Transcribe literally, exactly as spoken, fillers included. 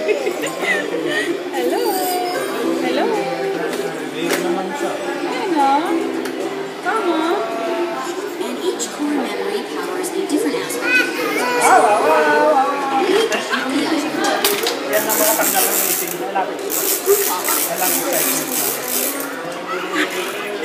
Hello? Hello? Mayroon naman siya. Ayan na. Tama. And each core memory powers a different aspect of the Wow, wow, wow, wow. the item. Yan ang mga tanggal ng meeting. Malapit ito. Group policy. Walang excitement.